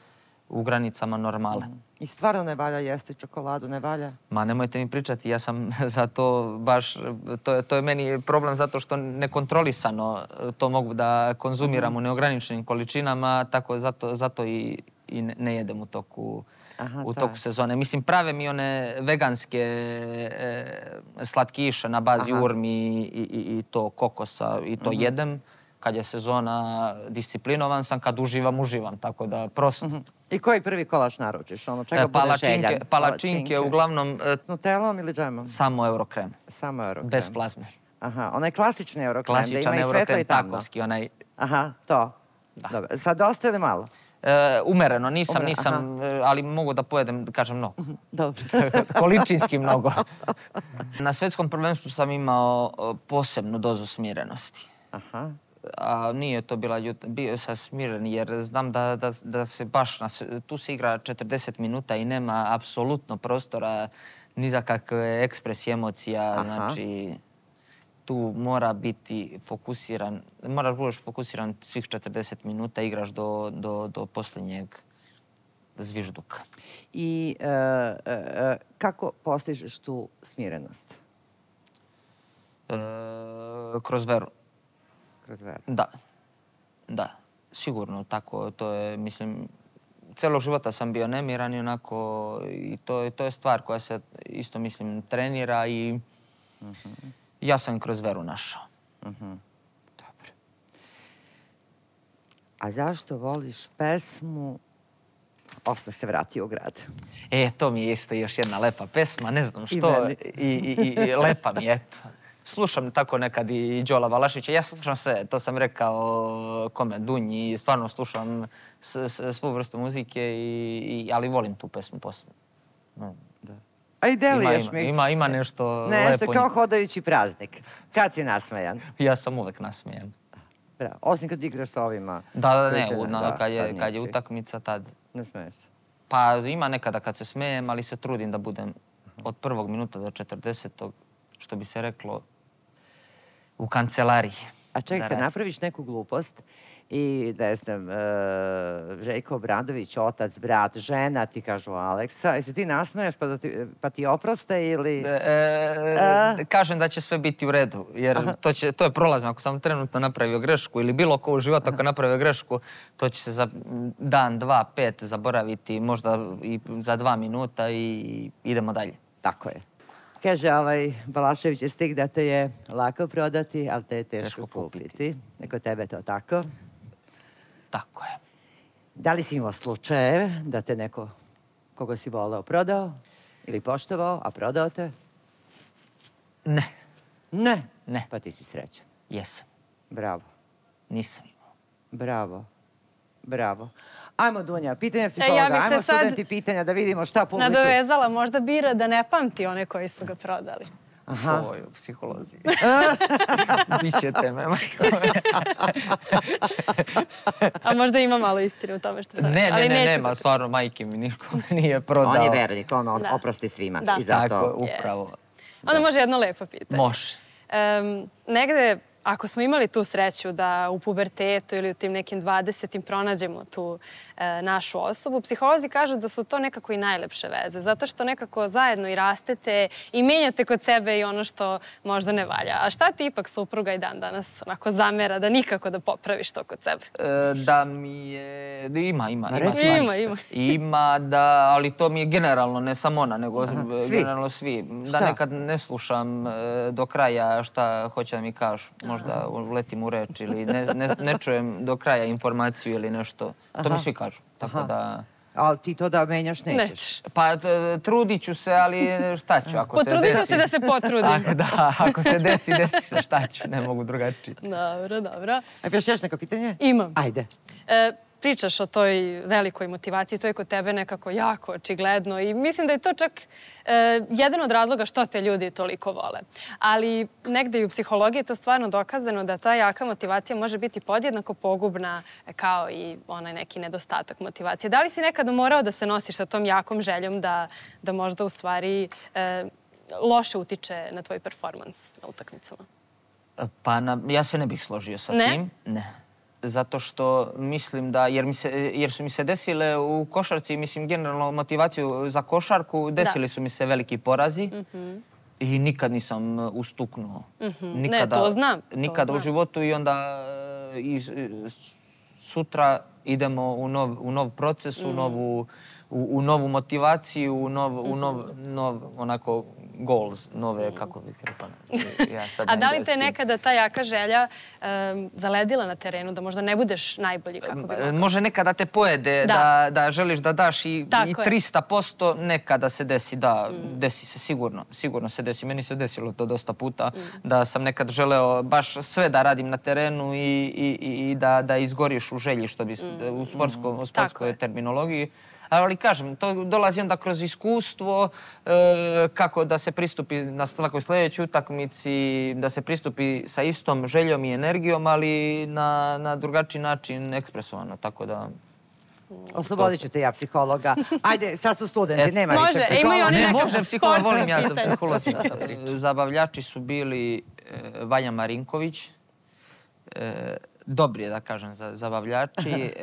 u granicama normale. I stvarno ne valja jesti čokoladu, ne valja? Ma nemojte mi pričati, ja sam za to baš, to je meni problem zato što nekontrolisano to mogu da konzumiram u neograničenim količinama, tako zato i ne jedem u toku sezone. Mislim, prave mi one veganske slatkiše na bazi urmi i to kokosa i to jedem. Kad je sezona, disciplinovan sam, kad uživam, tako da prosto. I koji prvi kolač naručiš? Ono čega bude željan? Palačinke, uglavnom... S nutelom ili džemom? Samo eurokrem. Samo eurokrem. Bez plazme. Aha, onaj klasični eurokrem, da ima i klasičan svetlo i eurokrem, tamno. takovski, onaj... Aha, to. Dobro. Sad dosta ili malo? Umereno, nisam, ali mogu da pojedem, da kažem, mnogo. Dobro. Količinski mnogo. Na svetskom prvenstvu sam imao posebnu dozu smirenosti. Aha. A nije to bio sam smiren jer znam da se baš, tu se igra 40 minuta i nema apsolutno prostora ni za kakve ekspresije emocija, znači tu mora biti fokusiran, moraš budeš fokusiran svih 40 minuta, igraš do posljednjeg zvižduka. I kako postižeš tu smirenost? Kroz veru. Kroz veru? Da, sigurno tako. To je, mislim, celog života sam bio nemiran i onako, i to je stvar koja se isto, mislim, trenira i ja sam kroz veru našao. Dobro. A zašto voliš pesmu Osmeh se vratio u grad? To mi je isto još jedna lepa pesma, ne znam što. I lepa mi je, eto. Slušam tako nekad i Đola Balaševića. Ja slušam sve, to sam rekao kome, Dunji, stvarno slušam svu vrstu muzike, ali volim tu pesmu posebno. A i deliješ mi. Ima nešto lepo. Nešto kao hodajući praznik. Kad si nasmejan? Ja sam uvek nasmejan. Bravo. Osim kad igraš s ovima. Kad je utakmica, tad. Ne smeješ se? Pa ima nekada kad se smejem, ali se trudim da budem od prvog minuta do 40. što bi se reklo, u kancelariji. A čekaj, kad napraviš neku glupost i, ne znam, Željko Obradović, otac, brat, žena, ti kažu Aleksa, i se ti nasmeješ pa ti oproste ili... Kažem da će sve biti u redu, jer to je prolazno. Ako sam trenutno napravio grešku ili bilo ko u životu ako napravio grešku, to će se za dan, 2, 5 zaboraviti, možda i za 2 minuta i idemo dalje. Tako je. Kaže Balašević je stik da te je lako prodati, ali te je teško kupiti. Neko tebe to tako? Tako je. Da li si imao slučajeve da te neko koga si voleo prodao ili poštovao, a prodao te? Ne. Ne? Ne. Pa ti si srećan. Jesam. Bravo. Nisam imao. Bravo. Bravo. Ajmo, Dunja, pitanja psihologa. Ajmo studenti pitanja da vidimo šta publiku... Nadovezala, možda bira da ne pamti one koji su ga prodali. Aha. Oj, u psiholoziji. Biće teme. A možda ima malo istine u tome što sam... Ne, stvarno, majke mi niko nije prodao. On je vernik, on oprosti svima. Tako, upravo. Onda može jedno lepo pitanje. Može. Negde, ako smo imali tu sreću da u pubertetu ili u tim nekim 20-im pronađemo tu našu osobu, psiholozi kažu da su to nekako i najlepše veze, zato što nekako zajedno i rastete i menjate kod sebe i ono što možda ne valja. A šta ti ipak supruga i dan danas onako zamera da nikako da popraviš to kod sebe? Da mi je... Ima. Ima, ali to mi je generalno, ne samo ona, nego generalno svi. Da nekad ne slušam do kraja šta hoće da mi kažu. Možda uletim u reč ili ne čujem do kraja informaciju ili nešto. To mi svi kažu. Tako da... Ali ti to da menjaš nećeš? Pa trudit ću se, ali šta ću ako se desi? Potrudite se da se potrudim. Da, ako se desi se, šta ću, ne mogu drugačije. Dobro. A još neko pitanje? Imam. Ajde. Pričaš o toj velikoj motivaciji, to je kod tebe nekako jako očigledno i mislim da je to čak jedan od razloga što te ljudi toliko vole. Ali negde i u psihologiji je to stvarno dokazano da ta jaka motivacija može biti podjednako pogubna kao i onaj neki nedostatak motivacije. Da li si nekada morao da se nosiš sa tom jakom željom da možda u stvari loše utiče na tvoj performans na utakmicama? Pa ja se ne bih složio sa tim. Ne. zato što mislim da, jer su mi se desile u košarci, mislim generalno motivaciju za košarku, desili su mi se veliki porazi i nikad nisam ustuknuo. Ne, to znam. Nikada u životu i onda sutra idemo u nov proces, u novu motivaciju, u nov onako goals, nove, kako bih rekao. A da li te nekada ta jaka želja zaledila na terenu, da možda ne budeš najbolji, kako bi rekao? Može nekada te pojede, da želiš da daš i 300%, nekada se desi, da, desi se sigurno se desi. Meni se desilo to dosta puta, da sam nekad želeo baš sve da radim na terenu i da izgoriš u želji, što bi u sportskoj terminologiji. Ali kažem, to dolazi onda kroz iskustvo, kako da se pristupi na svakoj sljedećoj utakmici, da se pristupi sa istom željom i energijom, ali na drugačiji način ekspresovano, tako da... Oslobodit ću te ja psihologa. Ajde, sad su studenti, nema više psihologa. Može, imaju oni neka sportska volim ja sa psiholozima. Zabavljači su bili Vanja Marinković, dobri je da kažem zabavljači,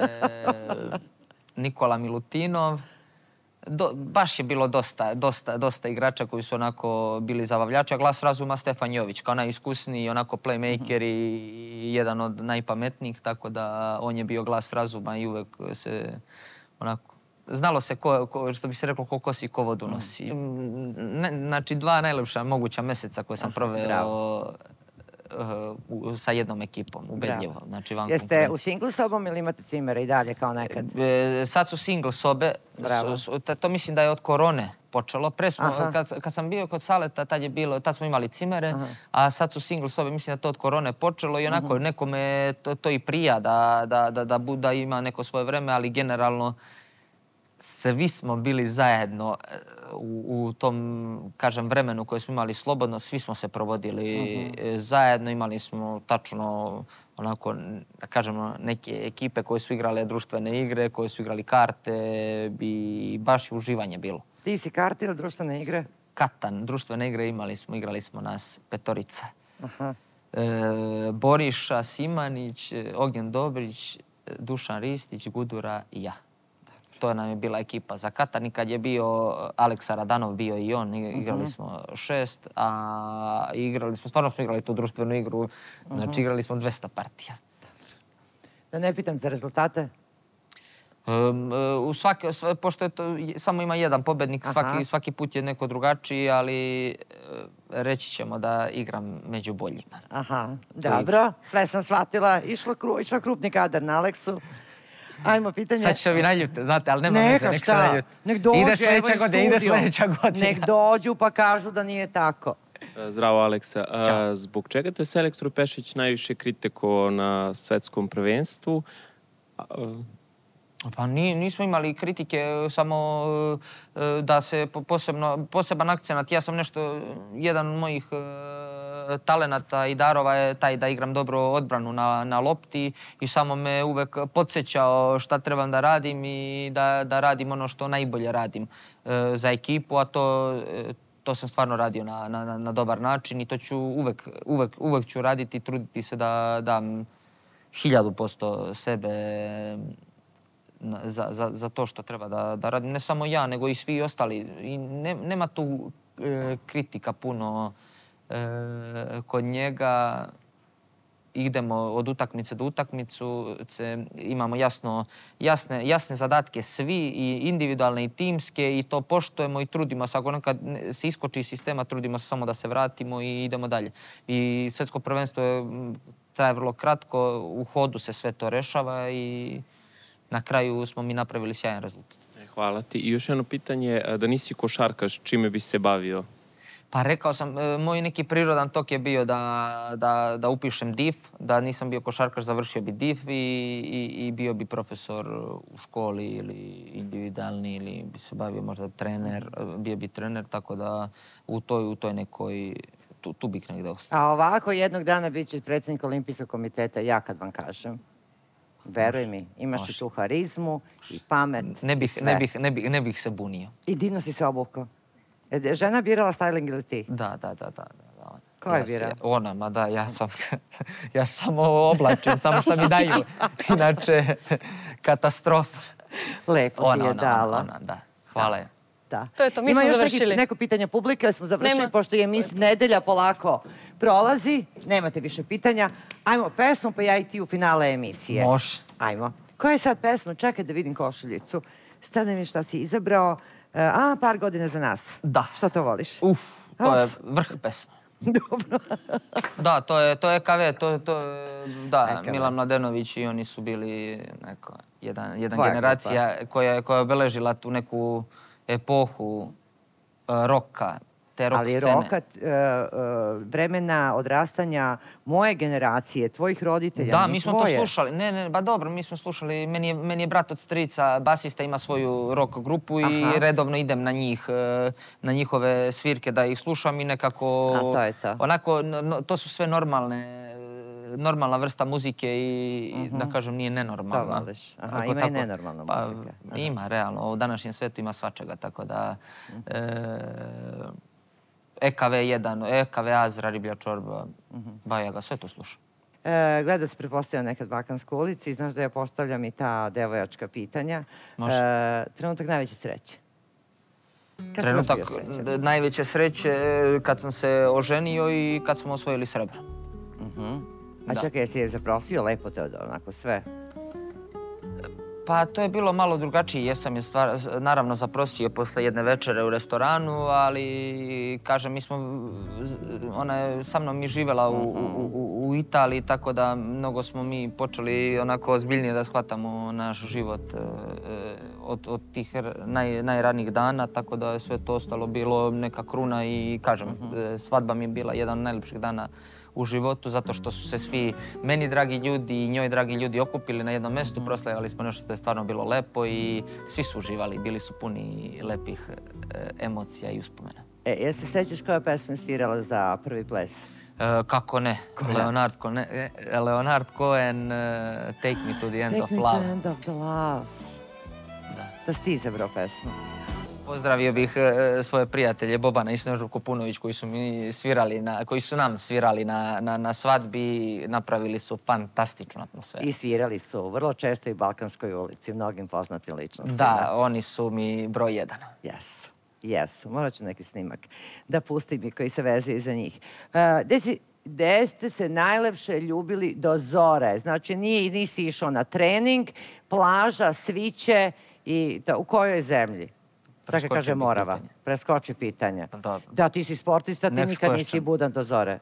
Nikola Milutinov. Baš je bilo dosta igrača koji su onako bili zabavljači, a Glas razuma Stefan Jović kao najiskusniji onako playmaker i jedan od najpametnijih, tako da on je bio Glas razuma i uvek se onako... Znalo se, što bi se reklo, ko kosi ko vodu nosi. Znači, 2 najlepša moguća meseca koje sam proveo sa jednom ekipom, ubedljivo. Znači, van konkurencije. Jeste u single sobom ili imate cimere i dalje kao nekad? Sad su single sobe. To mislim da je od korone počelo. Kad sam bio kod Saleta, tad smo imali cimere, a sad su single sobe. Mislim da to od korone počelo i onako nekome to i prija da ima neko svoje vreme, ali generalno svi smo bili zajedno u tom, kažem, vremenu koje smo imali slobodno. Svi smo se provodili zajedno. Imali smo tačno, onako, da kažemo, neke ekipe koje su igrale društvene igre, koje su igrali karte i baš uživanje bilo. Ti si karte ili društvene igre? Katan, društvene igre igrali smo nas 5. Boriša Simanić, Ognjen Dobrić, Dušan Ristić, Gudura i ja. To nam je bila ekipa za Katan i kad je bio Aleksa Radanov, bio i on, igrali smo 6, a stvarno smo igrali tu društvenu igru, znači igrali smo 200 partija. Da ne pitam za rezultate? Pošto samo ima jedan pobednik, svaki put je neko drugačiji, ali reći ćemo da igram među boljima. Aha, dobro, sve sam shvatila. Išlo krupni kadar na Aleksu. Ajmo, pitanje... Sad će ovi naljute, znate, ali nema veze, nek se naljute. Nek dođu, ide sljedeća godina. Nek dođu pa kažu da nije tako. Zdravo, Aleksa. Zbog čega te selektor Pešić najviše kritikovao na svetskom prvenstvu? Pa nismo imali kritike, samo da se poseban akcenat. Ja sam jedan od mojih talenata i darova je taj da igram dobro odbranu na lopti i samo me uvek podsjećao šta trebam da radim i da radim ono što najbolje radim za ekipu, a to sam stvarno radio na dobar način i to ću uvek ću raditi i truditi se da dam 1000% sebe za to što treba da radim. Ne samo ja, nego i svi ostali. I nema tu kritika puno kod njega. Idemo od utakmice do utakmicu, imamo jasne zadatke svi, i individualne i timske, i to poštujemo i trudimo se. Ako nekad se iskoči iz sistema, trudimo se samo da se vratimo i idemo dalje. I svetsko prvenstvo traje vrlo kratko, u hodu se sve to rešava i na kraju smo mi napravili sjajan rezultat. Hvala ti. I još jedno pitanje, da nisi košarkaš, čime bi se bavio? Pa rekao sam, moj neki prirodan tok je bio da upišem DIF, da nisam bio košarkaš, završio bi DIF i bio bi profesor u školi ili individualni, ili bi se bavio možda bio bi trener, tako da u toj nekoj, tu bih negde ostao. A ovako jednog dana bit će predsjednik Olimpijskog komiteta, ja kad vam kažem. Veruj mi, imaš i tu harizmu i pamet i sve. Ne bih se bunio. I divno si se obukao. Žena birala styling ili ti? Da. Ko je birao? Ona, ma da, ja sam samo oblačen, samo šta mi daju. Inače, katastrofa. Lepo ti je dala. Ona, da. Hvala je. Da. To je to, mi smo završili. Ima još neko pitanje publike, ali smo završili, Nema. pošto je nedelja polako prolazi. Nemate više pitanja. Ajmo pesmu, pa ja i ti u finale emisije. Može. Ajmo. Koja je sad pesma? Čekaj da vidim košuljicu. Stane mi šta si izabrao. Par godina za nas. Da. Što to voliš? To je vrh pesma. Dobro. Da, to je EKV, da, EKV. Milan Mladenović i oni su bili jedna Tvoja generacija koja je obeležila tu neku epohu roka, te rock scene. Ali roka, vremena odrastanja moje generacije, tvojih roditelja, Da, ni mi smo tvoje. to slušali. Ne, ba dobro, mi smo slušali. Meni je brat od strica, basista, ima svoju rock grupu i redovno idem na njih, na njihove svirke da ih slušam i nekako... A to je to. Onako, to su sve normalna vrsta muzike i da kažem nije nenormalna. To voliš. Aha, ima i nenormalna muzika. Pa ima, realno. U današnjem svetu ima svačega, tako da... EKV1, EKV Azra, Riblja čorba, Bajaga, sve to slušam. Gleda se, pretpostavlja nekad Balkansku ulicu i znaš da ja postavljam i ta devojačka pitanja. Može. Trenutak najveće sreće. Kad Trenutak si baš bio srećan? najveće sreće kad sam se oženio i kad smo osvojili srebro. A čekaj, jesi je zaprosio lepo te onako sve? Pa to je bilo malo drugačije. Jesam je naravno zaprosio posle jedne večere u restoranu, ali kažem, ona je sa mnom i živela u Italiji, tako da mnogo smo mi počeli onako ozbiljnije da shvatamo naš život od tih najranijih dana, tako da je sve to ostalo bilo neka kruna i kažem, svadba mi je bila jedan od najljepših dana u životu, zato što su se svi meni dragi ljudi i njoj dragi ljudi okupili na jednom mestu, proslavljali smo nešto što je stvarno bilo lepo i svi su uživali, bili su puni lepih emocija i uspomena. Jel se sećaš koja pesma je svirala za prvi ples? Kako ne? Leonard Cohen, Take Me to the End of Love. Take Me to the End of the Love. Da si ti izabrao pesmu. Pozdravio bih svoje prijatelje Bobana i Snežu Kopunović koji su nam svirali na svadbi, napravili su fantastičnu atmosferu. I svirali su vrlo često i Balkanskoj ulici, mnogim poznatim ličnostima. Da, oni su mi broj 1. Jesu. Morat ću neki snimak da pustim i koji se vezuje iza njih. Gde ste se najlepše ljubili do zore? Znači, nisi išao na trening, plaža, sviće i u kojoj zemlji? Tako kaže Morava. Preskoči pitanje. Da, ti si sportista, ti nikad nisi budan do zore.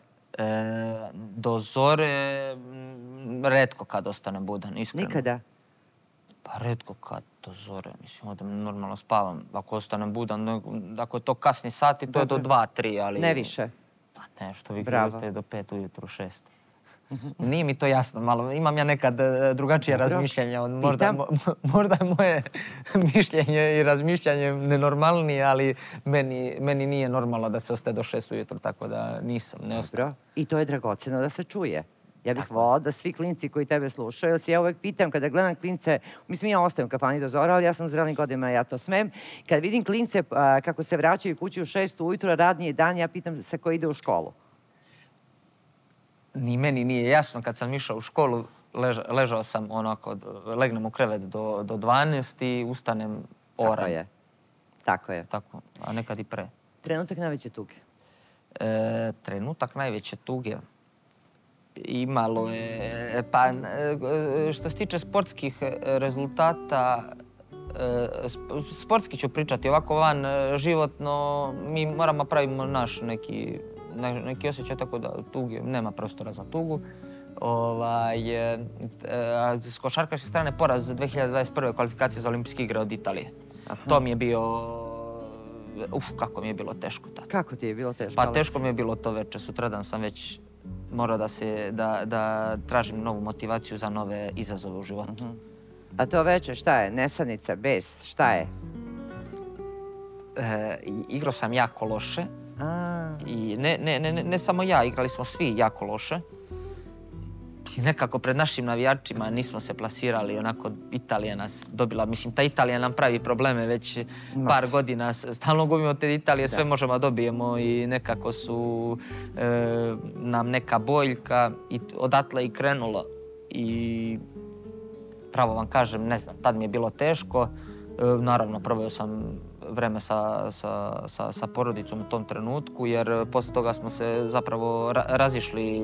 Do zore retko kad ostanem budan, iskreno. Nikada? Pa retko kad do zore. Mislim, odem normalno spavam. Ako ostanem budan, ako je to kasni sati, to je do 2-3, ali... Ne više? Pa ne, što vi ostaje do 5 ujutru, 6. Nije mi to jasno, malo. Imam ja nekad drugačije razmišljanje. Možda je moje mišljenje i razmišljanje nenormalnije, ali meni nije normalno da se ostaje do 6 ujutru, tako da nisam, ne ostajem. I to je dragoceno da se čuje. Ja bih volila da svi klinci koji tebe slušaju, jer se ja uvek pitam kada gledam klince, mislim ja ostajem u kafani do zora, ali ja sam u zrelim godinama, ja to smem. Kad vidim klince kako se vraćaju kući u 6 ujutru, radniji dan, ja pitam se ko ide u školu. Ni meni nije jasno. Kad sam išao u školu, ležao sam onako, legnem u krevet do 12 i ustanem oran. Tako je. Tako, a nekad i pre. Trenutak najveće tuge? Trenutak najveće tuge? Imalo je, pa što se tiče sportskih rezultata, sportski ću pričati, ovako van životno, mi moramo pravimo naš neki osjećaj, tako da tuge, nema prostora za tugu. S košarkaške strane poraz 2021. kvalifikacije za olimpijske igre od Italije. To mi je bio, kako mi je bilo teško tada. Kako ti je bilo teško? Pa teško mi je bilo to veče, sutradan sam već morao da tražim novu motivaciju za nove izazove u životu. A to veče šta je? Nesanica, bes, šta je? Igrao sam jako loše. I ne samo ja, igrali smo svi jako loše. I nekako pred našim navijačima nismo se plasirali, onako Italija nas dobila. Mislim, ta Italija nam pravi probleme već par godina. Stalno gubimo te Italije, sve možemo da dobijemo i nekako su nam neka boljka i odatle i krenulo. I pravo vam kažem, ne znam, tad mi je bilo teško. Naravno, proveo sam vreme sa porodicom u tom trenutku, jer posle toga smo se zapravo razišli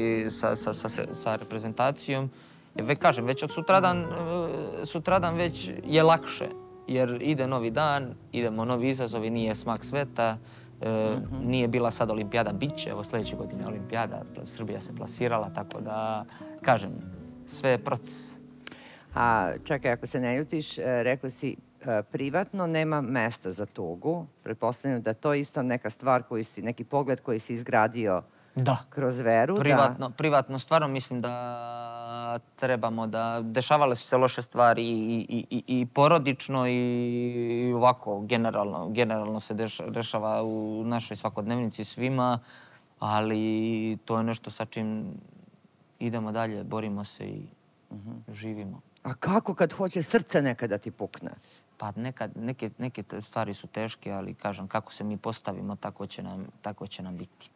sa reprezentacijom. Već kažem, već od sutradan već je lakše, jer ide novi dan, idemo novi izazovi, nije smak sveta, nije bila sad olimpijada, bit će, evo sljedeće godine olimpijada, Srbija se plasirala, tako da, kažem, sve je proces. A čekaj, ako se ne ljutiš, rekao si privatno nema mesta za tugu. Pretpostavljam da to isto neka stvar, neki pogled koji si izgradio kroz veru. Privatno stvarno mislim da trebamo da... Dešavale su se loše stvari i porodično i ovako generalno se dešava u našoj svakodnevnici svima, ali to je nešto sa čim idemo dalje, borimo se i živimo. A kako kad hoće srce nekada ti pukne? Pa neke stvari su teške, ali kažem, kako se mi postavimo, tako će nam biti.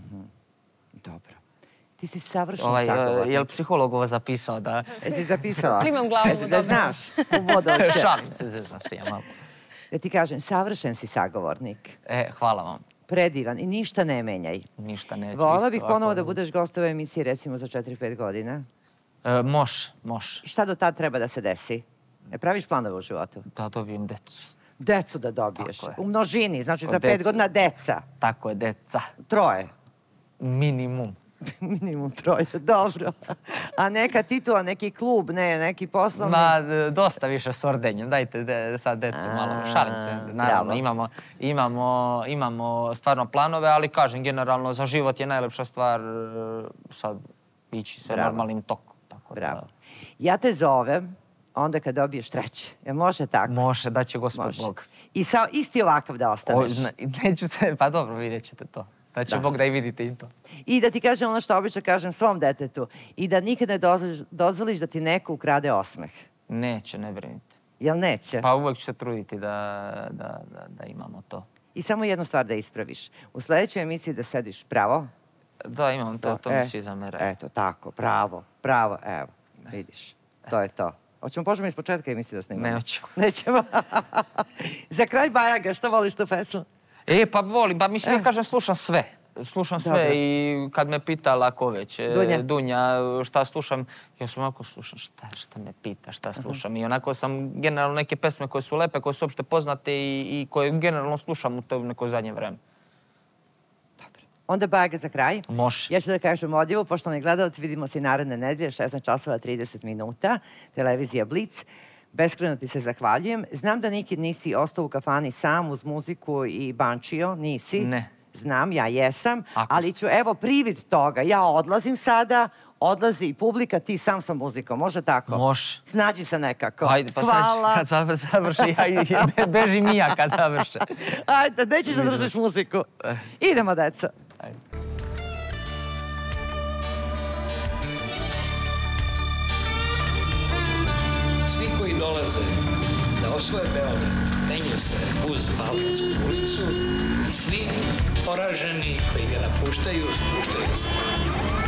Dobro. Ti si savršen sagovornik. Je li psiholog ovo zapisao da... Jesi zapisala? Klimam glavu. Da znaš u Vodovče. Šalim se, zeznam se ja malo. Da ti kažem, savršen si sagovornik. Hvala vam. Predivan i ništa ne menjaj. Ništa neću. Volila bih ponovo da budeš gost ove emisije, recimo za 4-5 godina. Može. Šta do tad treba da se desi? Ne praviš planove u životu? Da dobijem decu. Decu da dobiješ. U množini, znači za 5 godina deca. Tako je, deca. 3. Minimum. Minimum 3, dobro. A neka titula, neki klub, neki poslovni? Ma, dosta više s ordenjem. Dajte sad decu malo. Šalim se. Naravno, imamo stvarno planove, ali kažem, generalno, za život je najlepša stvar sad ići sve normalnim tokom. Bravo. Ja te zovem onda kad dobiješ 3. Može tako? Može, da će Gospod Bog. I isti ovakav da ostaneš? Neću se, pa dobro, vidjet ćete to. Da će Bog da i vidite i to. I da ti kažem ono što obično kažem svom detetu. I da nikad ne dozvoliš da ti neko ukrade osmeh. Neće, ne brinite. Jel neće? Pa uvek ću se truditi da imamo to. I samo jednu stvar da ispraviš. U sljedećoj emisiji da sediš pravo. Da, imam to mi svi zameraju. Eto, tako, pravo, evo, vidiš. To je to. Hoćemo počnemo iz početka emisiju da snimamo? Nećemo. Za kraj Bajaga, što voliš tu pesmu? Pa volim, pa mislim ja kažem slušam sve. Slušam sve i kad me pitala ko već, Dunja, šta slušam, ja sam onako slušam šta me pita, šta slušam. I onako sam generalno neke pesme koje su lepe, koje su uopšte poznate i koje generalno slušam u to neko zadnje vreme. Onda Bajaga za kraj. Može. Ja ću da kažem odjevu, poštovani gledalci, vidimo se i naredne nedelje, 16 časova 30 minuta, televizija Blic. Beskrajno ti se zahvaljujem. Znam da nikad nisi ostao u kafani sam uz muziku i bančio, nisi. Ne. Znam, ja jesam, ali ću, evo, privid toga. Ja odlazim sada, odlazi i publika, ti sam sa muzikom. Može tako? Može. Snađi se nekako. Ajde, pa sad kad završi, bežim i ja kad završe. Ajde, nećeš da držiš muziku. Idemo, deca. Ajde. Svi koji dolaze da osvoje Beograd penju se uz Balkansku ulicu i svi poraženi koji ga napuštaju spuštaju se.